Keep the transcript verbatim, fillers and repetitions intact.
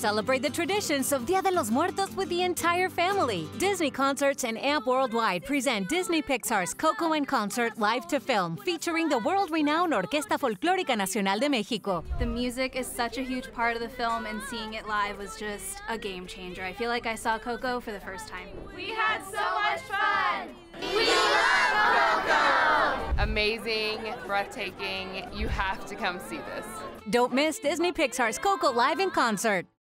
Celebrate the traditions of Dia de los Muertos with the entire family. Disney Concerts and A M P Worldwide present Disney Pixar's Coco in Concert Live to Film, featuring the world-renowned Orquesta Folclorica Nacional de Mexico. The music is such a huge part of the film, and seeing it live was just a game changer. I feel like I saw Coco for the first time. We had so much fun! We love Coco! Amazing, breathtaking. You have to come see this. Don't miss Disney Pixar's Coco Live in Concert.